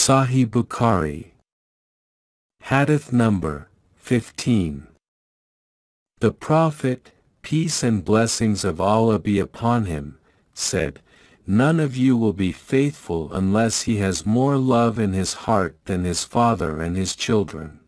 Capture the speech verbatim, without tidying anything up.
Sahih Bukhari Hadith number fifteen. The Prophet, peace and blessings of Allah be upon him, said, "None of you will be faithful unless he has more love in his heart than his father and his children."